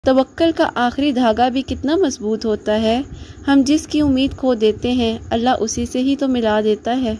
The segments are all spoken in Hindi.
तवक्कल का आखिरी धागा भी कितना मजबूत होता है। हम जिसकी उम्मीद खो देते हैं अल्लाह उसी से ही तो मिला देता है।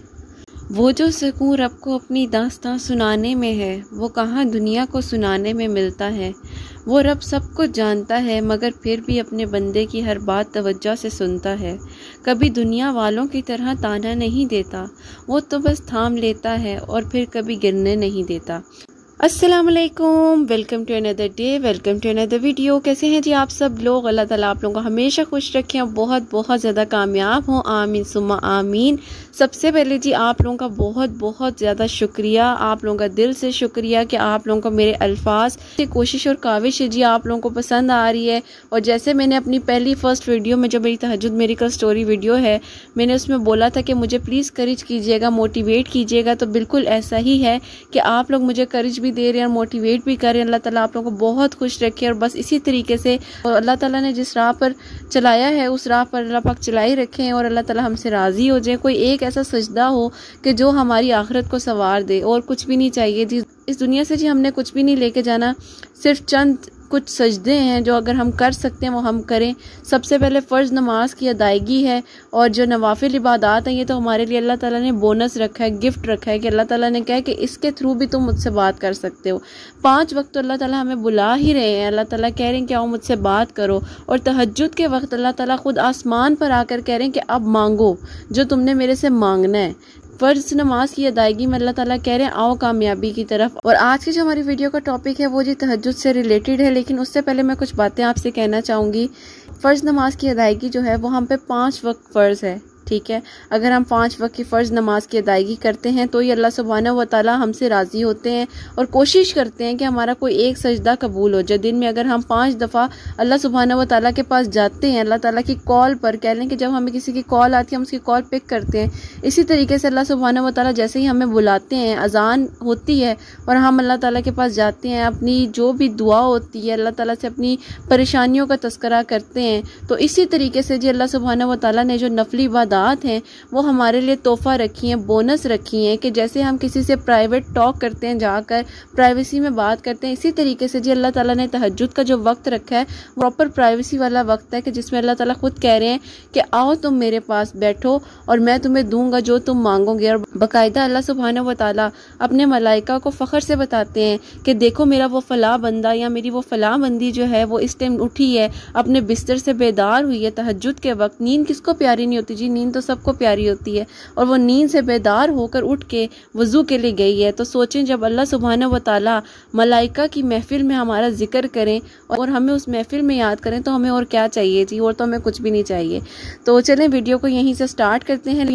वो जो सुकून रब को अपनी दास्तां सुनाने में है वो कहाँ दुनिया को सुनाने में मिलता है। वो रब सब कुछ जानता है मगर फिर भी अपने बंदे की हर बात तवज्जो से सुनता है। कभी दुनिया वालों की तरह ताना नहीं देता, वो तो बस थाम लेता है और फिर कभी गिरने नहीं देता। अस्सलाम वालेकुम, welcome to another day, welcome to another video. कैसे हैं जी आप सब लोग? अल्लाह ताला आप लोगों को हमेशा खुश रखें और बहुत बहुत ज़्यादा कामयाब हों, आमीन सुम्मा आमीन। सबसे पहले जी आप लोगों का बहुत बहुत ज़्यादा शुक्रिया, आप लोगों का दिल से शुक्रिया कि आप लोगों को मेरे अल्फाज से कोशिश और काविश है जी आप लोगों को पसंद आ रही है। और जैसे मैंने अपनी पहली फर्स्ट वीडियो में जो मेरी तहज्जुद मेडिकल स्टोरी वीडियो है मैंने उसमें बोला था कि मुझे प्लीज़ करेज कीजिएगा, मोटिवेट कीजिएगा, तो बिल्कुल ऐसा ही है कि आप लोग मुझे करेज भी दे रहे हैं और मोटिवेट भी कर रहे हैं। अल्लाह ताला आप लोगों को बहुत खुश रखे और बस इसी तरीके से अल्लाह ताला ने जिस राह पर चलाया है उस राह पर अल्लाह पाक चलाई रखें और अल्लाह ताला हमसे राज़ी हो जाए। कोई एक ऐसा सजदा हो कि जो हमारी आखिरत को संवार दे, और कुछ भी नहीं चाहिए जी इस दुनिया से। जी हमने कुछ भी नहीं लेके जाना, सिर्फ चंद कुछ सजदे हैं जो अगर हम कर सकते हैं वो हम करें। सबसे पहले फ़र्ज़ नमाज की अदायगी है और जो नवाफिल इबादत हैं ये तो हमारे लिए अल्लाह ताला ने बोनस रखा है, गिफ्ट रखा है कि अल्लाह ताला ने कहा है कि इसके थ्रू भी तुम मुझसे बात कर सकते हो। 5 वक्त तो अल्लाह ताला हमें बुला ही रहे हैं, अल्लाह ताला कह रहे हैं कि आओ मुझसे बात करो। और तहज्जुद के वक्त अल्लाह ताला खुद आसमान पर आकर कह रहे हैं कि अब मांगो जो तुमने मेरे से मांगना है। फ़र्ज़ नमाज की अदायगी में अल्लाह ताला कह रहे हैं आओ कामयाबी की तरफ। और आज की जो हमारी वीडियो का टॉपिक है वो जी तहज्जुद से रिलेटेड है, लेकिन उससे पहले मैं कुछ बातें आपसे कहना चाहूँगी। फ़र्ज़ नमाज की अदायगी जो है वो हम पे 5 वक्त फ़र्ज़ है, ठीक है। अगर हम 5 वक्त की फ़र्ज़ नमाज की अदायगी करते हैं तो ये अल्लाह सुब्हानहू व तआला हमसे राज़ी होते हैं और कोशिश करते हैं कि हमारा कोई एक सजदा कबूल हो जाए। दिन में अगर हम 5 दफ़ा अल्लाह सुब्हानहू व तआला के पास जाते हैं, अल्लाह ताला की कॉल पर, कह लें कि जब हमें किसी की कॉल आती है हम उसकी कॉल पिक करते हैं, इसी तरीके से अल्लाह सुब्हानहू व तआला जैसे ही हमें बुलाते हैं, अजान होती है और हम अल्लाह ताला के पास जाते हैं, अपनी जो भी दुआ होती है अल्लाह ताला से अपनी परेशानियों का तस्करा करते हैं, तो इसी तरीके से जी अल्लाह सुब्हानहू व तआला ने जो नफली इबादत हैं वो हमारे लिए तोहफा रखी हैं, बोनस रखी हैं कि जैसे हम किसी से प्राइवेट टॉक करते हैं, जाकर प्राइवेसी में बात करते हैं, इसी तरीके से जी अल्लाह ताला ने तहज्जुद का जो वक्त रखा है प्रॉपर प्राइवेसी वाला वक्त है कि जिसमें अल्लाह ताला खुद कह रहे हैं कि आओ तुम मेरे पास बैठो और मैं तुम्हें दूंगा जो तुम मांगोगे। और बाकायदा अल्लाह सुब्हानहू व तआला अपने मलाइका को फ़ख्र से बताते हैं कि देखो मेरा वो फ़लाँ बंदा या मेरी वो फ़लाँ बंदी जो है वो इस टाइम उठी है, अपने बिस्तर से बेदार हुई है तहज्जुद के वक्त। नींद किसको प्यारी नहीं होती जी? नींद तो सबको प्यारी होती है। और वो नींद से बेदार होकर उठ के वज़ू के लिए गई है। तो सोचें जब अल्लाह सुब्हानहू व तआला मलाइका की महफिल में हमारा जिक्र करें और हमें उस महफिल में याद करें तो हमें और क्या चाहिए जी? और तो हमें कुछ भी नहीं चाहिए। तो चलें वीडियो को यहीं से स्टार्ट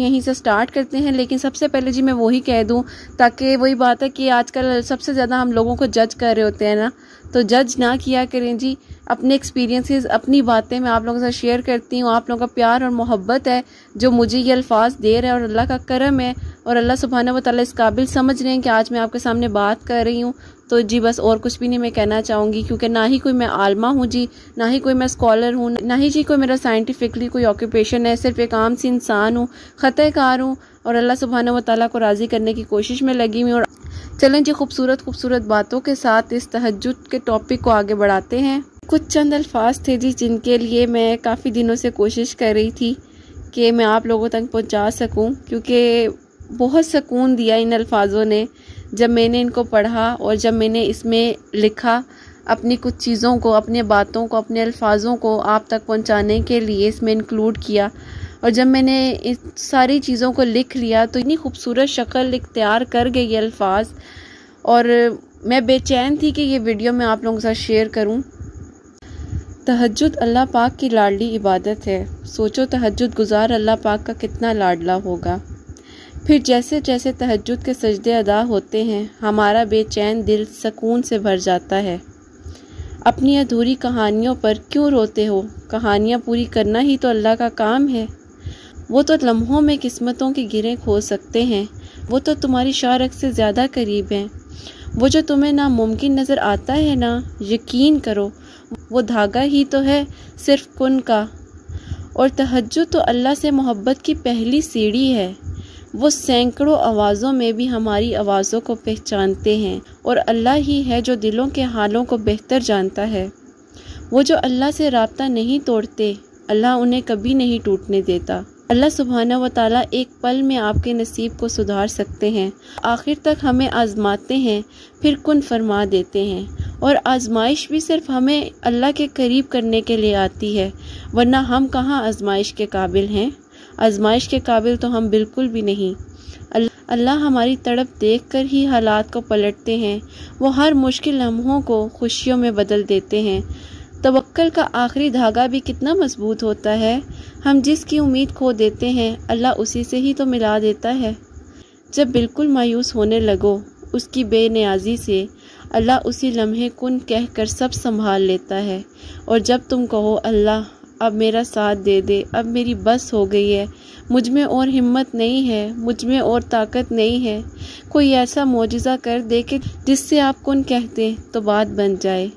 करते हैं। लेकिन सबसे पहले जी मैं वही कह दूं, ताकि वही बात है कि आजकल सबसे ज़्यादा हम लोगों को जज कर रहे होते हैं ना, तो जज ना किया करें जी। अपने एक्सपीरियंसेस, अपनी बातें मैं आप लोगों के साथ शेयर करती हूँ। आप लोगों का प्यार और मोहब्बत है जो मुझे ये अल्फाज दे रहा है और अल्लाह का करम है और अल्लाह सुब्हानहू व तआला इस काबिल समझ रहे हैं कि आज मैं आपके सामने बात कर रही हूँ। तो जी बस और कुछ भी नहीं मैं कहना चाहूँगी, क्योंकि ना ही कोई मैं आलमा हूँ जी, ना ही कोई मैं स्कॉलर हूँ, ना ही जी कोई मेरा साइंटिफिकली कोई ऑक्यूपेशन है। सिर्फ एक आम सी इंसान हूँ, ख़ताकार हूँ और अल्लाह सुब्हानहू व तआला को राज़ी करने की कोशिश में लगी हुई। और चलें जी खूबसूरत बातों के साथ इस तहज्जुद के टॉपिक को आगे बढ़ाते हैं। कुछ चंद अल्फाज थे जी जिनके लिए मैं काफ़ी दिनों से कोशिश कर रही थी कि मैं आप लोगों तक पहुंचा सकूं, क्योंकि बहुत सुकून दिया इन अल्फाजों ने जब मैंने इनको पढ़ा और जब मैंने इसमें लिखा अपनी कुछ चीज़ों को, अपने बातों को, अपने अल्फाजों को आप तक पहुंचाने के लिए इसमें इंक्लूड किया। और जब मैंने इस सारी चीज़ों को लिख लिया तो इतनी खूबसूरत शक्ल इख्तियार कर गई ये अल्फाज, और मैं बेचैन थी कि ये वीडियो मैं आप लोगों के साथ शेयर करूं। तहज्जुद अल्लाह पाक की लाडली इबादत है। सोचो तहज्जुद गुजार अल्लाह पाक का कितना लाडला होगा। फिर जैसे जैसे तहज्जुद के सजदे अदा होते हैं हमारा बेचैन दिल सुकून से भर जाता है। अपनी अधूरी कहानियों पर क्यों रोते हो? कहानियाँ पूरी करना ही तो अल्लाह का काम है। वो तो लम्हों में किस्मतों की गिरें खो सकते हैं। वो तो तुम्हारी शारक से ज़्यादा करीब हैं। वो जो तुम्हें नामुमकिन नज़र आता है ना, यकीन करो वो धागा ही तो है सिर्फ कुन का। और तहज्जुद तो अल्लाह से मोहब्बत की पहली सीढ़ी है। वो सैकड़ों आवाज़ों में भी हमारी आवाज़ों को पहचानते हैं और अल्लाह ही है जो दिलों के हालों को बेहतर जानता है। वो जो अल्लाह से राब्ता नहीं तोड़ते, अल्लाह उन्हें कभी नहीं टूटने देता। अल्लाह सुब्हानहू व तआला एक पल में आपके नसीब को सुधार सकते हैं। आखिर तक हमें आजमाते हैं, फिर कुन फरमा देते हैं। और आजमाइश भी सिर्फ हमें अल्लाह के करीब करने के लिए आती है, वरना हम कहाँ आजमाइश के काबिल हैं। आजमाइश के काबिल तो हम बिल्कुल भी नहीं। अल्लाह हमारी तड़प देखकर ही हालात को पलटते हैं। वो हर मुश्किल लम्हों को खुशियों में बदल देते हैं। तवक्कल का आखिरी धागा भी कितना मजबूत होता है। हम जिसकी उम्मीद खो देते हैं, अल्लाह उसी से ही तो मिला देता है। जब बिल्कुल मायूस होने लगो उसकी बेनियाजी से, अल्लाह उसी लम्हे कुन कहकर सब संभाल लेता है। और जब तुम कहो अल्लाह अब मेरा साथ दे दे, अब मेरी बस हो गई है, मुझ में और हिम्मत नहीं है, मुझ में और ताकत नहीं है, कोई ऐसा मौजिज़ा कर दे कि जिससे आप कुन कहते तो बात बन जाए।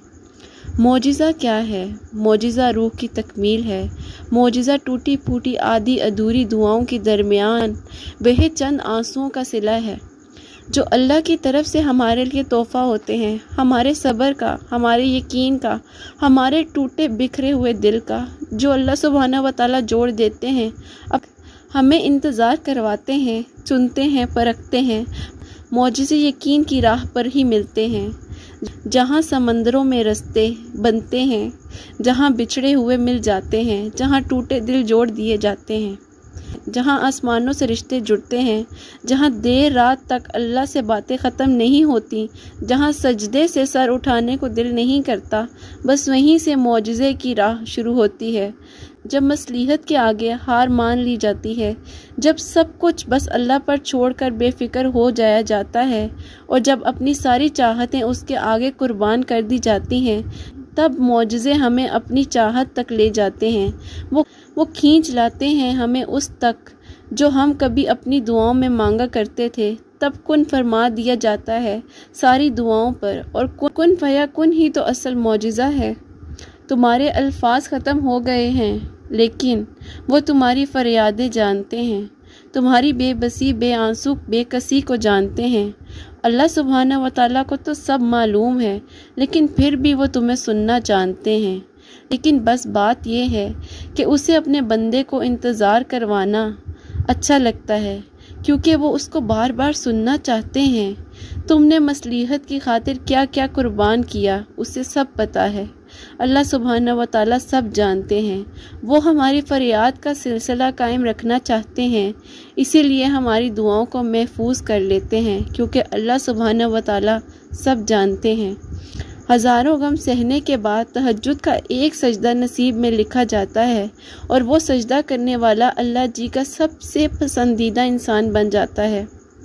मौजिज़ा क्या है? मौजिज़ा रूह की तकमील है। मौजिज़ा टूटी फूटी आधी अधूरी दुआओं के दरमियान बहे चंद आंसुओं का सिला है, जो अल्लाह की तरफ से हमारे लिए तोहफ़ा होते हैं। हमारे सब्र का, हमारे यकीन का, हमारे टूटे बिखरे हुए दिल का, जो अल्लाह सुब्हानहू व तआला जोड़ देते हैं। अब हमें इंतज़ार करवाते हैं, चुनते हैं, परखते हैं। मौजिज़े यकीन की राह पर ही मिलते हैं, जहाँ समंदरों में रास्ते बनते हैं, जहाँ बिछड़े हुए मिल जाते हैं, जहाँ टूटे दिल जोड़ दिए जाते हैं, जहाँ आसमानों से रिश्ते जुड़ते हैं, जहाँ देर रात तक अल्लाह से बातें ख़त्म नहीं होती, जहाँ सजदे से सर उठाने को दिल नहीं करता, बस वहीं से मौजिज़े की राह शुरू होती है। जब मसलीहत के आगे हार मान ली जाती है, जब सब कुछ बस अल्लाह पर छोड़कर बेफिक्र हो जाया जाता है, और जब अपनी सारी चाहतें उसके आगे कुर्बान कर दी जाती हैं, तब मौजिज़े हमें अपनी चाहत तक ले जाते हैं। वो खींच लाते हैं हमें उस तक जो हम कभी अपनी दुआओं में मांगा करते थे। तब कुन फरमा दिया जाता है सारी दुआओं पर, और कुन फया कुन ही तो असल मौजिज़ा है। तुम्हारे अल्फाज ख़त्म हो गए हैं, लेकिन वो तुम्हारी फरियादें जानते हैं, तुम्हारी बेबसी, बेआंसू, बेकसी को जानते हैं। अल्लाह सुब्हानहू व तआला को तो सब मालूम है, लेकिन फिर भी वो तुम्हें सुनना जानते हैं। लेकिन बस बात यह है कि उसे अपने बंदे को इंतज़ार करवाना अच्छा लगता है, क्योंकि वो उसको बार बार सुनना चाहते हैं। तुमने मसलीहत की खातिर क्या क्या कुर्बान किया, उसे सब पता है। अल्लाह सुब्हानहू व तआला सब जानते हैं। वो हमारी फरियाद का सिलसिला कायम रखना चाहते हैं, इसीलिए हमारी दुआओं को महफूज कर लेते हैं, क्योंकि अल्लाह सुब्हानहू व तआला सब जानते हैं। हज़ारों गम सहने के बाद तहज्जुद का एक सजदा नसीब में लिखा जाता है, और वो सजदा करने वाला अल्लाह जी का सबसे पसंदीदा इंसान बन जाता है,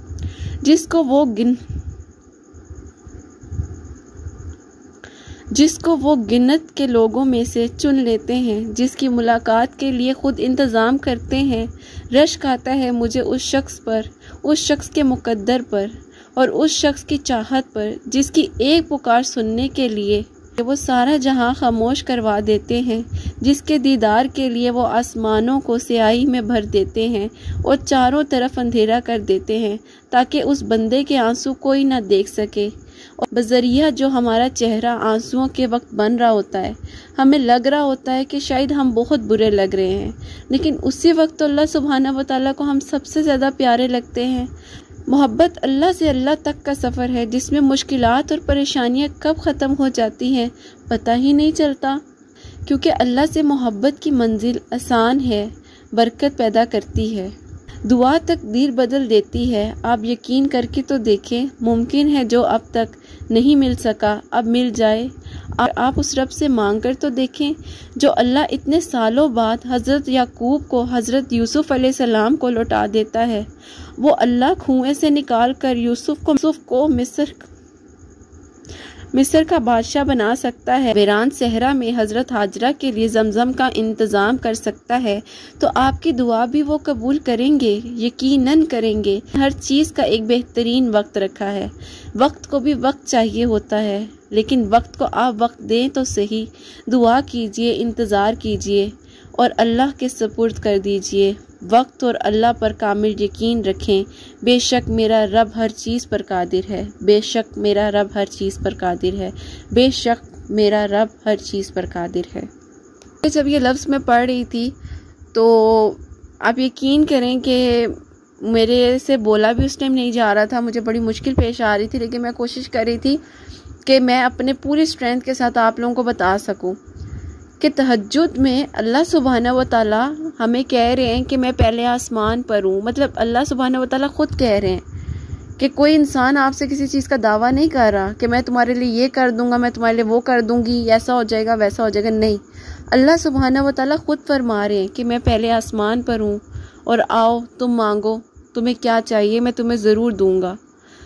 जिसको वो गिनत के लोगों में से चुन लेते हैं, जिसकी मुलाकात के लिए खुद इंतज़ाम करते हैं। रश्क आता है मुझे उस शख्स पर, उस शख्स के मुकद्दर पर, और उस शख्स की चाहत पर, जिसकी एक पुकार सुनने के लिए वो सारा जहां खामोश करवा देते हैं, जिसके दीदार के लिए वो आसमानों को स्याही में भर देते हैं और चारों तरफ अंधेरा कर देते हैं, ताकि उस बंदे के आंसू कोई ना देख सके। और बजरिया जो हमारा चेहरा आंसुओं के वक्त बन रहा होता है, हमें लग रहा होता है कि शायद हम बहुत बुरे लग रहे हैं, लेकिन उसी वक्त तो अल्लाह सुब्हानहू व तआला को हम सबसे ज़्यादा प्यारे लगते हैं। मोहब्बत अल्लाह से अल्लाह तक का सफ़र है, जिसमें मुश्किलात और परेशानियां कब ख़त्म हो जाती हैं पता ही नहीं चलता, क्योंकि अल्लाह से मोहब्बत की मंजिल आसान है, बरकत पैदा करती है, दुआ तकदीर बदल देती है। आप यकीन करके तो देखें, मुमकिन है जो अब तक नहीं मिल सका अब मिल जाए। आप उस रब से मांग कर तो देखें, जो अल्लाह इतने सालों बाद हज़रत याकूब को हज़रत यूसुफ अलैहिस्सलाम को लौटा देता है। वो अल्लाह कुएं से निकाल कर यूसुफ को मिस्र का बादशाह बना सकता है, वीरान सहरा में हज़रत हाजरा के लिए जमजम का इंतज़ाम कर सकता है, तो आपकी दुआ भी वो कबूल करेंगे, यकीनन करेंगे। हर चीज़ का एक बेहतरीन वक्त रखा है। वक्त को भी वक्त चाहिए होता है, लेकिन वक्त को आप वक्त दें तो सही। दुआ कीजिए, इंतज़ार कीजिए और अल्लाह के सुपुर्द कर दीजिए। वक्त और अल्लाह पर कामिल यकीन रखें। बेशक मेरा रब हर चीज़ पर कादिर है, बेशक मेरा रब हर चीज़ पर कादिर है, बेशक मेरा रब हर चीज़ पर कादिर है। जब ये लफ्ज़ मैं पढ़ रही थी तो आप यकीन करें कि मेरे से बोला भी उस टाइम नहीं जा रहा था, मुझे बड़ी मुश्किल पेश आ रही थी, लेकिन मैं कोशिश कर रही थी कि मैं अपने पूरी स्ट्रेंथ के साथ आप लोगों को बता सकूं कि तहज्जुद में अल्लाह सुब्हानहू व तआला हमें कह रहे हैं कि मैं पहले आसमान पर हूँ। मतलब अल्लाह सुब्हानहू व तआला खुद कह रहे हैं कि कोई इंसान आपसे किसी चीज़ का दावा नहीं कर रहा कि मैं तुम्हारे लिए ये कर दूंगा, मैं तुम्हारे लिए वो कर दूंगी, ऐसा हो जाएगा वैसा हो जाएगा। नहीं, अल्लाह सुब्हानहू व तआला खुद फरमा रहे हैं कि मैं पहले आसमान पर हूँ और आओ तुम मांगो, तुम्हें क्या चाहिए मैं तुम्हें ज़रूर दूंगा।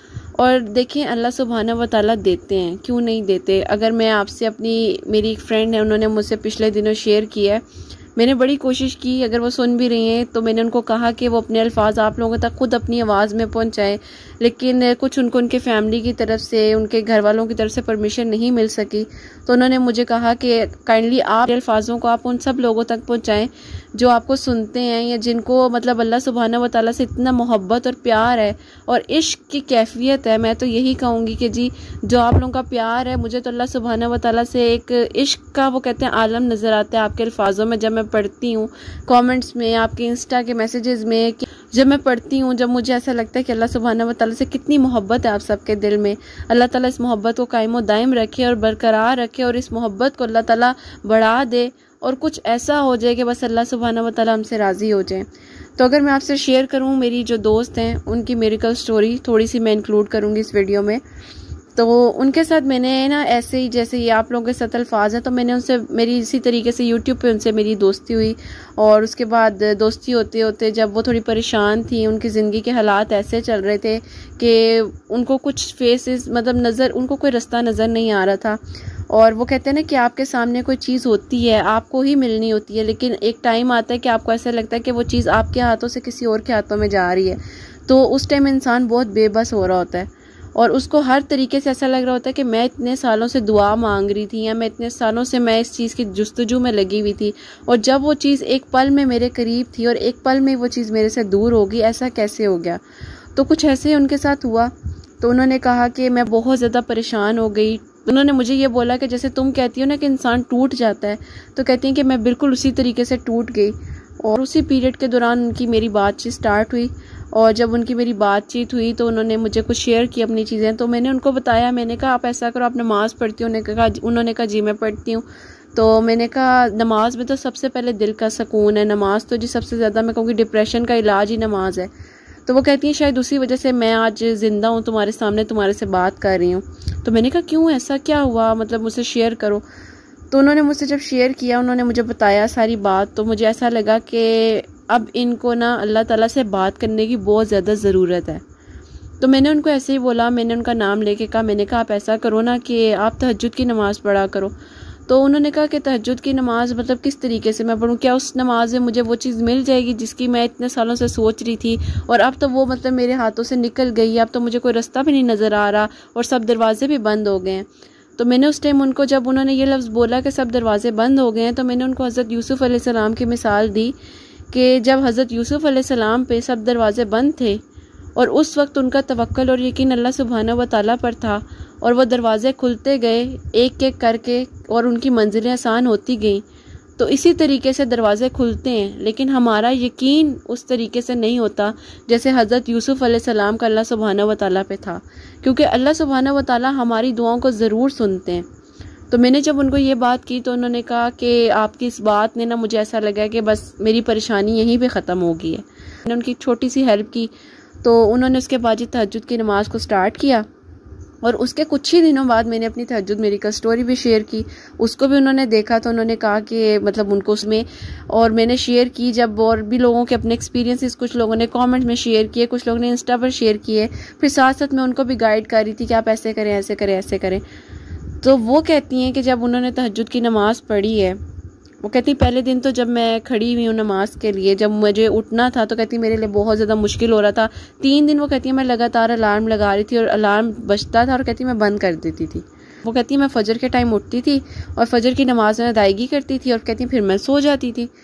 और देखें अल्लाह सुब्हानहू व तआला देते हैं, क्यों नहीं देते। अगर मैं आपसे मेरी एक फ्रेंड है, उन्होंने मुझसे पिछले दिनों शेयर किया है, मैंने बड़ी कोशिश की, अगर वो सुन भी रही हैं तो मैंने उनको कहा कि वो अपने अल्फाज आप लोगों तक खुद अपनी आवाज़ में पहुंचाएं, लेकिन कुछ उनको उनके फैमिली की तरफ से, उनके घर वालों की तरफ से परमिशन नहीं मिल सकी। तो उन्होंने मुझे कहा कि काइंडली आप अल्फाजों को आप उन सब लोगों तक पहुंचाएं जो आपको सुनते हैं या जिनको मतलब अल्लाह सुब्हानहू व तआला से इतना मोहब्बत और प्यार है और इश्क की कैफियत है। मैं तो यही कहूँगी कि जी जो आप लोगों का प्यार है, मुझे तो अल्लाह सुब्हानहू व तआला से एक इश्क का वो कहते हैं आलम नज़र आता है आपके अल्फाजों में। जब मैं पढ़ती हूँ कमेंट्स में, आपके इंस्टा के मैसेजेस में, जब मैं पढ़ती हूँ, जब मुझे ऐसा लगता है कि अल्लाह सुब्हानहू व तआला से कितनी मोहब्बत है आप सबके दिल में। अल्लाह ताला इस मोहब्बत को कायम व दायम रखे और बरकरार रखे और इस मोहब्बत को अल्लाह ताला बढ़ा दे और कुछ ऐसा हो जाए कि बस अल्लाह सुब्हानहू व तआला हमसे राज़ी हो जाए। तो अगर मैं आपसे शेयर करूँ, मेरी जो दोस्त हैं उनकी मिरेकल स्टोरी थोड़ी सी मैं इंक्लूड करूँगी इस वीडियो में। तो उनके साथ मैंने ना ऐसे ही जैसे ये आप लोगों के साथ अल्फाज हैं, तो मैंने उनसे मेरी इसी तरीके से यूट्यूब पे उनसे मेरी दोस्ती हुई। और उसके बाद दोस्ती होते होते जब वो थोड़ी परेशान थी, उनकी ज़िंदगी के हालात ऐसे चल रहे थे कि उनको कुछ फेसेस मतलब उनको कोई रास्ता नज़र नहीं आ रहा था। और वो कहते हैं ना कि आपके सामने कोई चीज़ होती है, आपको ही मिलनी होती है, लेकिन एक टाइम आता है कि आपको ऐसा लगता है कि वो चीज़ आपके हाथों से किसी और के हाथों में जा रही है। तो उस टाइम इंसान बहुत बेबस हो रहा होता है और उसको हर तरीके से ऐसा लग रहा होता है कि मैं इतने सालों से दुआ मांग रही थी या मैं इतने सालों से मैं इस चीज़ की जुस्तजू में लगी हुई थी और जब वो चीज़ एक पल में मेरे करीब थी और एक पल में वो चीज़ मेरे से दूर होगी, ऐसा कैसे हो गया। तो कुछ ऐसे उनके साथ हुआ। तो उन्होंने कहा कि मैं बहुत ज़्यादा परेशान हो गई। उन्होंने मुझे ये बोला कि जैसे तुम कहती हो ना कि इंसान टूट जाता है, तो कहती हैं कि मैं बिल्कुल उसी तरीके से टूट गई। और उसी पीरियड के दौरान उनकी मेरी बातचीत स्टार्ट हुई और जब उनकी मेरी बातचीत हुई तो उन्होंने मुझे कुछ शेयर की अपनी चीज़ें। तो मैंने उनको बताया, मैंने कहा आप ऐसा करो, आप नमाज़ पढ़ती हो? उन्होंने कहा जी मैं पढ़ती हूँ। तो मैंने कहा नमाज में तो सबसे पहले दिल का सुकून है, नमाज तो जी सबसे ज़्यादा मैं कहूँगी डिप्रेशन का इलाज ही नमाज है। तो वो कहती हैं शायद उसी वजह से मैं आज ज़िंदा हूँ, तुम्हारे सामने तुम्हारे से बात कर रही हूँ। तो मैंने कहा क्यों, ऐसा क्या हुआ, मतलब मुझसे शेयर करो। तो उन्होंने मुझसे जब शेयर किया, उन्होंने मुझे बताया सारी बात, तो मुझे ऐसा लगा कि अब इनको ना अल्लाह ताला से बात करने की बहुत ज़्यादा ज़रूरत है। तो मैंने उनको ऐसे ही बोला, मैंने उनका नाम लेके कहा, मैंने कहा आप ऐसा करो ना कि आप तहज्जुद की नमाज़ पढ़ा करो। तो उन्होंने कहा कि तहज्जुद की नमाज़ मतलब किस तरीके से मैं पढ़ूँ, क्या उस नमाज में मुझे वो चीज़ मिल जाएगी जिसकी मैं इतने सालों से सोच रही थी और अब तो वो मतलब मेरे हाथों से निकल गई, अब तो मुझे कोई रास्ता भी नहीं नज़र आ रहा और सब दरवाजे भी बंद हो गए हैं। तो मैंने उस टाइम उनको, जब उन्होंने ये लफ्ज़ बोला कि सब दरवाजे बंद हो गए हैं, तो मैंने उनको हज़रत यूसुफ़ अलैहिस्सलाम की मिसाल दी कि जब हज़रत यूसुफ़ अलैहिस्सलाम पे सब दरवाजे बंद थे और उस वक्त उनका तवक्कुल और यकीन अल्लाह सुब्हानहू व तआला पर था और वह दरवाजे खुलते गए एक एक करके और उनकी मंजिलें आसान होती गईं। तो इसी तरीके से दरवाजे खुलते हैं, लेकिन हमारा यकीन उस तरीके से नहीं होता जैसे हज़रत यूसुफ़ अलैहिस्सलाम का अल्लाह सुब्हानहू व तआला पे था, क्योंकि अल्लाह सुब्हानहू व तआला हमारी दुआओं को ज़रूर सुनते हैं। तो मैंने जब उनको ये बात की तो उन्होंने कहा कि आपकी इस बात ने ना मुझे ऐसा लगा कि बस मेरी परेशानी यहीं पे ख़त्म हो गई है। मैंने उनकी छोटी सी हेल्प की। तो उन्होंने उसके बाद जी तहज्जुद की नमाज़ को स्टार्ट किया और उसके कुछ ही दिनों बाद मैंने अपनी तहज्जुद मिरेकल स्टोरी भी शेयर की। उसको भी उन्होंने देखा तो उन्होंने कहा कि मतलब उनको उसमें, और मैंने शेयर की जब, और भी लोगों के अपने एक्सपीरियंसेस कुछ लोगों ने कमेंट में शेयर किए, कुछ लोगों ने इंस्टा पर शेयर किए, फिर साथ साथ मैं उनको भी गाइड कर रही थी कि आप ऐसे करें ऐसे करें ऐसे करें। तो वो कहती हैं कि जब उन्होंने तहज्जुद की नमाज़ पढ़ी है, वो कहती पहले दिन तो जब मैं खड़ी हुई हूँ नमाज के लिए, जब मुझे उठना था तो कहती मेरे लिए बहुत ज़्यादा मुश्किल हो रहा था। 3 दिन वो कहती है मैं लगातार अलार्म लगा रही थी और अलार्म बजता था और कहती मैं बंद कर देती थी। वो कहती मैं फजर के टाइम उठती थी और फजर की नमाज में अदायगी करती थी और कहती फिर मैं सो जाती थी।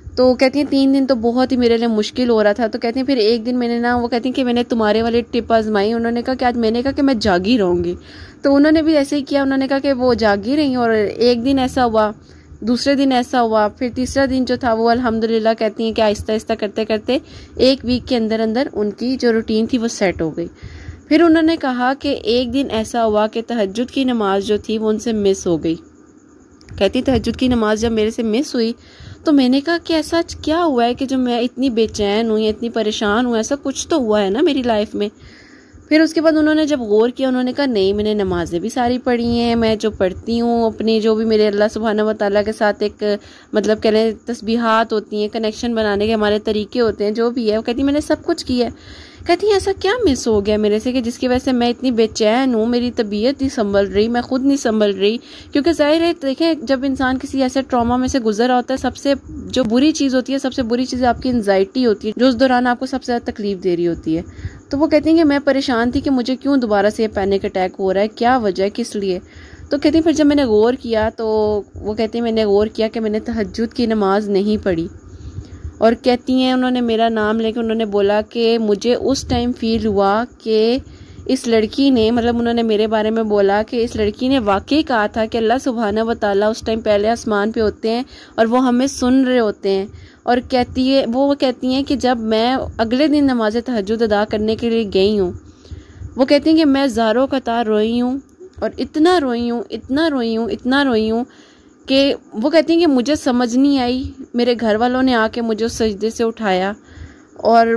तो कहती हैं 3 दिन तो बहुत ही मेरे लिए मुश्किल हो रहा था। तो कहती हैं फिर एक दिन मैंने ना, वो कहती हैं कि मैंने तुम्हारे वाली टिप आजमाई। उन्होंने कहा कि आज मैंने कहा कि मैं जागी रहूँगी, तो उन्होंने भी ऐसे ही किया। उन्होंने कहा कि वो जागी रही और एक दिन ऐसा हुआ, दूसरे दिन ऐसा हुआ, फिर तीसरा दिन जो था वो अल्हम्दुलिल्लाह कहती हैं कि आहिस्ता आहिस्ता करते करते 1 वीक के अंदर अंदर उनकी जो रूटीन थी वो सेट हो गई। फिर उन्होंने कहा कि एक दिन ऐसा हुआ कि तहज्जुद की नमाज जो थी वो उनसे मिस हो गई। कहती तहज्जुद की नमाज जब मेरे से मिस हुई तो मैंने कहा कि ऐसा क्या हुआ है कि जो मैं इतनी बेचैन हूँ या इतनी परेशान हूँ, ऐसा कुछ तो हुआ है ना मेरी लाइफ में। फिर उसके बाद उन्होंने जब गौर किया, उन्होंने कहा नहीं, मैंने नमाजें भी सारी पढ़ी हैं, मैं जो पढ़ती हूँ अपनी जो भी मेरे अल्लाह सुब्हाना व तआला के साथ एक मतलब कह लें तस्बीहात होती हैं, कनेक्शन बनाने के हमारे तरीके होते हैं, जो भी है, वो कहती मैंने सब कुछ किया है। कहती है ऐसा क्या मिस हो गया मेरे से कि जिसकी वजह से मैं इतनी बेचैन हूँ, मेरी तबीयत नहीं संभल रही, मैं खुद नहीं संभल रही। क्योंकि जाहिर है देखें, जब इंसान किसी ऐसे ट्रॉमा में से गुजर रहा होता है, सबसे जो बुरी चीज़ होती है, सबसे बुरी चीज़ आपकी एंजाइटी होती है, जो उस दौरान आपको सबसे ज़्यादा तकलीफ दे रही होती है। तो वो कहती हैं कि मैं परेशान थी कि मुझे क्यों दोबारा से ये पैनिक अटैक हो रहा है, क्या वजह है, किस लिए। तो कहती हैं फिर जब मैंने गौर किया तो वो कहती हैं मैंने गौर किया कि मैंने तहज्जुद की नमाज नहीं पढ़ी। और कहती हैं उन्होंने मेरा नाम लेकर उन्होंने बोला कि मुझे उस टाइम फील हुआ कि इस लड़की ने, मतलब उन्होंने मेरे बारे में बोला कि इस लड़की ने वाकई कहा था कि अल्लाह सुब्हाना व तआला उस टाइम पहले आसमान पे होते हैं और वो हमें सुन रहे होते हैं। और वो कहती हैं कि जब मैं अगले दिन नमाज तहज्जुद अदा करने के लिए गई हूँ, वो कहती हैं कि मैं ज़ारों कतार रोई हूँ और इतना रोई हूँ, इतना रोई हूँ, इतना रोई हूँ कि वो कहती हैं कि मुझे समझ नहीं आई। मेरे घर वालों ने आके मुझे उस सजदे से उठाया और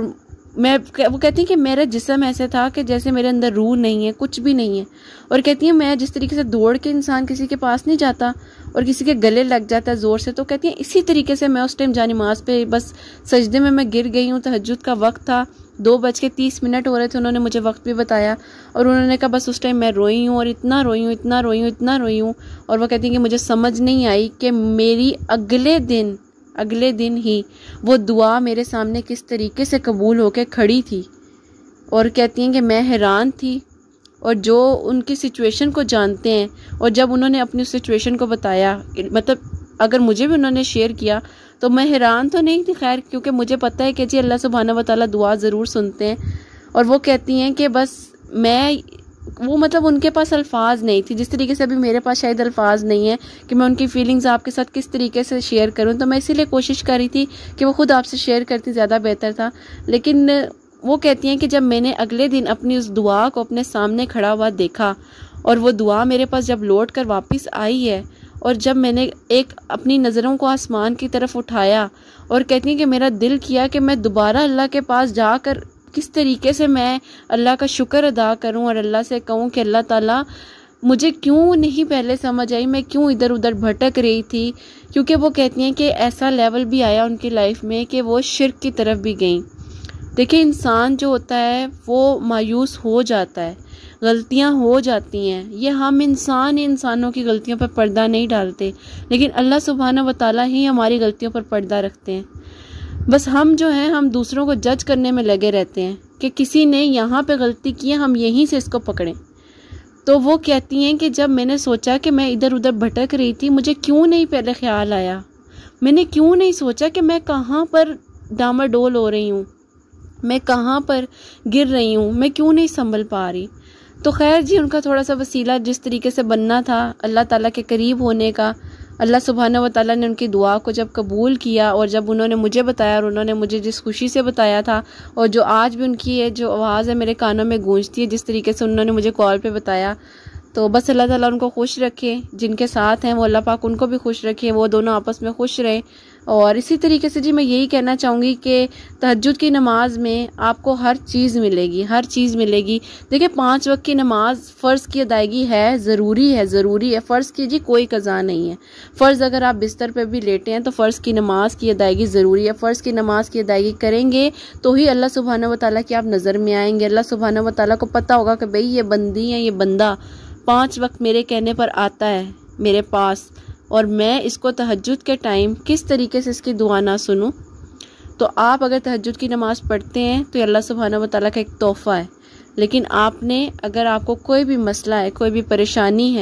वो कहती हैं कि मेरा जिस्म ऐसे था कि जैसे मेरे अंदर रूह नहीं है, कुछ भी नहीं है। और कहती हैं मैं जिस तरीके से दौड़ के इंसान किसी के पास नहीं जाता और किसी के गले लग जाता है ज़ोर से, तो कहती हैं इसी तरीके से मैं उस टाइम जानिमाज़ पे बस सजदे में मैं गिर गई हूँ। तहज्जुद का वक्त था, 2:30 हो रहे थे, उन्होंने मुझे वक्त भी बताया और उन्होंने कहा बस उस टाइम मैं रोई हूँ और इतना रोई हूँ, इतना रोई हूँ, इतना रोई हूँ। और वो कहती हैं कि मुझे समझ नहीं आई कि मेरी अगले दिन ही वो दुआ मेरे सामने किस तरीके से कबूल होकर खड़ी थी। और कहती हैं कि मैं हैरान थी, और जो उनकी सिचुएशन को जानते हैं और जब उन्होंने अपनी सिचुएशन को बताया, मतलब अगर मुझे भी उन्होंने शेयर किया तो मैं हैरान तो नहीं थी खैर, क्योंकि मुझे पता है कि जी अल्लाह सुब्हाना व तआला दुआ ज़रूर सुनते हैं। और वो कहती हैं कि बस वो मतलब उनके पास अल्फाज नहीं थी, जिस तरीके से अभी मेरे पास शायद अल्फाज नहीं है कि मैं उनकी फीलिंग्स आपके साथ किस तरीके से शेयर करूं। तो मैं इसीलिए कोशिश कर रही थी कि वो खुद आपसे शेयर करती, ज़्यादा बेहतर था। लेकिन वो कहती हैं कि जब मैंने अगले दिन अपनी उस दुआ को अपने सामने खड़ा हुआ देखा और वो दुआ मेरे पास जब लौट कर वापस आई है, और जब मैंने एक अपनी नज़रों को आसमान की तरफ उठाया, और कहती हैं कि मेरा दिल किया कि मैं दोबारा अल्लाह के पास जाकर किस तरीके से मैं अल्लाह का शुक्र अदा करूं और अल्लाह से कहूं कि अल्लाह ताला मुझे क्यों नहीं पहले समझ आई, मैं क्यों इधर उधर भटक रही थी। क्योंकि वो कहती हैं कि ऐसा लेवल भी आया उनकी लाइफ में कि वो शिर्क की तरफ भी गई। देखिए इंसान जो होता है वो मायूस हो जाता है, गलतियां हो जाती हैं, ये हम इंसानों की गलतियों पर पर्दा नहीं डालते, लेकिन अल्लाह सुब्हाना व तआला ही हमारी गलतियों पर पर्दा रखते हैं। बस हम जो हैं हम दूसरों को जज करने में लगे रहते हैं कि किसी ने यहाँ पे गलती की है, हम यहीं से इसको पकड़ें। तो वो कहती हैं कि जब मैंने सोचा कि मैं इधर उधर भटक रही थी, मुझे क्यों नहीं पहले ख्याल आया, मैंने क्यों नहीं सोचा कि मैं कहाँ पर डामाडोल हो रही हूँ, मैं कहाँ पर गिर रही हूँ, मैं क्यों नहीं संभल पा रही। तो खैर जी, उनका थोड़ा सा वसीला जिस तरीके से बनना था अल्लाह ताला के करीब होने का, अल्लाह सुब्हाना व तआला ने उनकी दुआ को जब कबूल किया और जब उन्होंने मुझे बताया और उन्होंने मुझे जिस खुशी से बताया था, और जो आज भी उनकी है जो आवाज़ है मेरे कानों में गूंजती है, जिस तरीके से उन्होंने मुझे कॉल पे बताया, तो बस अल्लाह ताला उनको खुश रखे, जिनके साथ हैं वो अल्लाह पाक उनको भी खुश रखे, वो दोनों आपस में खुश रहें। और इसी तरीके से जी मैं यही कहना चाहूँगी कि तहज्जुद की नमाज में आपको हर चीज़ मिलेगी, हर चीज़ मिलेगी। देखिए 5 वक्त की नमाज फ़र्ज़ की अदायगी है, ज़रूरी है। फ़र्ज़ की जी कोई कज़ा नहीं है। फ़र्ज़ अगर आप बिस्तर पे भी लेटे हैं तो फ़र्ज़ की नमाज की अदायगी ज़रूरी है। फ़र्ज़ की नमाज की अदायगी करेंगे तो ही अल्लाह सुब्हाना व तआला की आप नज़र में आएंगे। अल्लाह सुब्हाना व तआला को पता होगा कि भाई ये बंदी है, ये बंदा 5 वक्त मेरे कहने पर आता है मेरे पास, और मैं इसको तहज्जुद के टाइम किस तरीके से इसकी दुआ ना सुनूं। तो आप अगर तहज्जुद की नमाज़ पढ़ते हैं तो अल्लाह सुब्हाना व तआला का एक तोहफ़ा है। लेकिन आपने, अगर आपको कोई भी मसला है, कोई भी परेशानी है,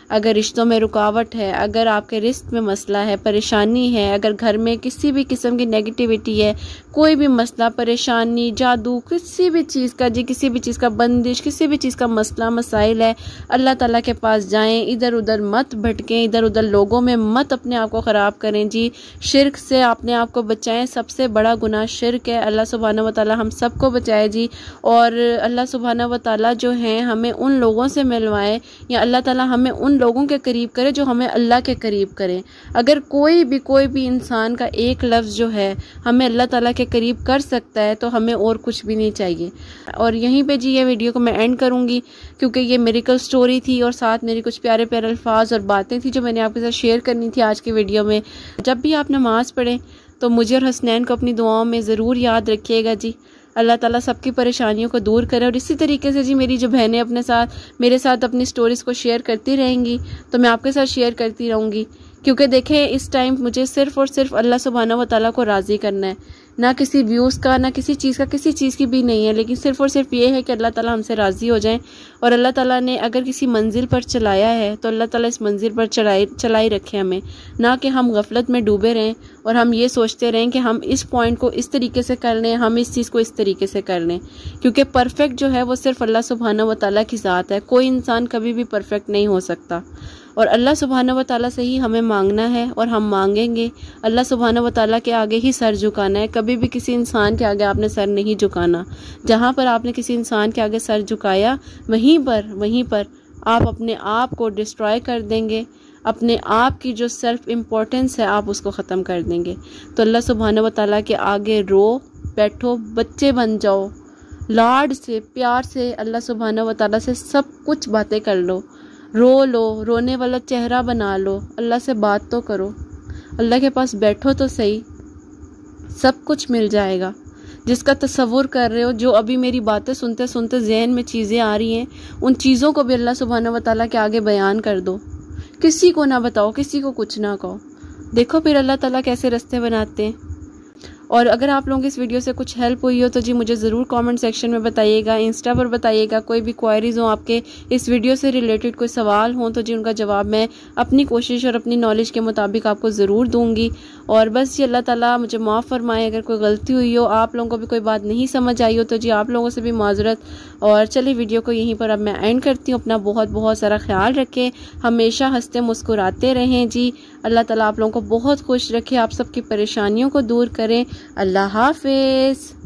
अगर रिश्तों में रुकावट है, अगर आपके रिश्ते में मसला है, परेशानी है, अगर घर में किसी भी किस्म की नेगेटिविटी है, कोई भी मसला, परेशानी, जादू, किसी भी चीज़ का जी, किसी भी चीज़ का बंदिश, किसी भी चीज़ का मसला मसाइल है, अल्लाह ताला के पास जाएं। इधर उधर मत भटकें, इधर उधर लोगों में मत अपने आप को ख़राब करें जी। शिर्क से अपने आप को बचाएं, सबसे बड़ा गुनाह शिर्क है। अल्लाह सुब्हानहू व तआला हम सबको बचाए जी। और अल्लाह सुब्हानहू व तआला जो हैं हमें उन लोगों से मिलवाएं, या अल्लाह ताला हमें उन लोगों के करीब करे जो हमें अल्लाह के करीब करें। अगर कोई भी इंसान का एक लफ्ज़ जो है हमें अल्लाह ताला के करीब कर सकता है तो हमें और कुछ भी नहीं चाहिए। और यहीं पे जी ये वीडियो को मैं एंड करूँगी, क्योंकि ये मिरेकल स्टोरी थी और साथ मेरी कुछ प्यारे प्यारे अल्फाज और बातें थी जो मैंने आपके साथ शेयर करनी थी आज की वीडियो में। जब भी आप नमाज़ पढ़ें तो मुझे और हसनैन को अपनी दुआओं में ज़रूर याद रखिएगा जी। अल्लाह ताला सबकी परेशानियों को दूर करे। और इसी तरीके से जी मेरी जो बहनें मेरे साथ अपनी स्टोरीज़ को शेयर करती रहेंगी तो मैं आपके साथ शेयर करती रहूँगी, क्योंकि देखें इस टाइम मुझे सिर्फ़ और सिर्फ अल्लाह सुब्हानहू व तआला को राज़ी करना है, ना किसी व्यूज़ का, ना किसी चीज़ का, किसी चीज़ की भी नहीं है, लेकिन सिर्फ़ और सिर्फ ये है कि अल्लाह ताला हमसे राज़ी हो जाएं। और अल्लाह ताला ने अगर किसी मंजिल पर चलाया है तो अल्लाह ताला इस मंजिल पर चलाई रखे हमें, ना कि हम गफलत में डूबे रहें और हम ये सोचते रहें कि हम इस पॉइंट को इस तरीके से कर लें, हम इस चीज़ को इस तरीके से कर लें, क्योंकि परफेक्ट जो है वो सिर्फ अल्लाह सुब्हानहू व तआला की ज़ात है। कोई इंसान कभी भी परफेक्ट नहीं हो सकता और अल्लाह सुब्हानहू व तआला से ही हमें मांगना है और हम मांगेंगे। अल्लाह सुब्हानहू व तआला के आगे ही सर झुकाना है, कभी भी किसी इंसान के आगे आपने सर नहीं झुकाना। जहाँ पर आपने किसी इंसान के आगे सर झुकाया वहीं पर आप अपने आप को डिस्ट्रॉय कर देंगे, अपने आप की जो सेल्फ इम्पोर्टेंस है आप उसको ख़त्म कर देंगे। तो अल्लाह सुब्हानहू व तआला के आगे रो बैठो, बच्चे बन जाओ, लाड से प्यार से अल्लाह सुब्हानहू व तआला से सब कुछ बातें कर लो, रो लो, रोने वाला चेहरा बना लो, अल्लाह से बात तो करो, अल्लाह के पास बैठो तो सही, सब कुछ मिल जाएगा। जिसका तसव्वुर कर रहे हो, जो अभी मेरी बातें सुनते सुनते जहन में चीज़ें आ रही हैं, उन चीज़ों को भी अल्लाह सुब्हानहू व तआला के आगे बयान कर दो। किसी को ना बताओ, किसी को कुछ ना कहो, देखो फिर अल्लाह ताला कैसे रास्ते बनाते हैं। और अगर आप लोगों की इस वीडियो से कुछ हेल्प हुई हो तो जी मुझे ज़रूर कमेंट सेक्शन में बताइएगा, इंस्टा पर बताइएगा। कोई भी क्वायरीज़ हो आपके इस वीडियो से रिलेटेड, कोई सवाल हो तो जी उनका जवाब मैं अपनी कोशिश और अपनी नॉलेज के मुताबिक आपको ज़रूर दूंगी। और बस ये अल्लाह ताला मुझे माफ़ फरमाए अगर कोई गलती हुई हो, आप लोगों को भी कोई बात नहीं समझ आई हो तो जी आप लोगों से भी माज़रत। और चलिए वीडियो को यहीं पर अब मैं एंड करती हूँ। अपना बहुत बहुत सारा ख्याल रखें, हमेशा हंसते मुस्कुराते रहें जी। अल्लाह ताला आप लोगों को बहुत खुश रखे, आप सबकी परेशानियों को दूर करें। अल्लाह हाफिज़।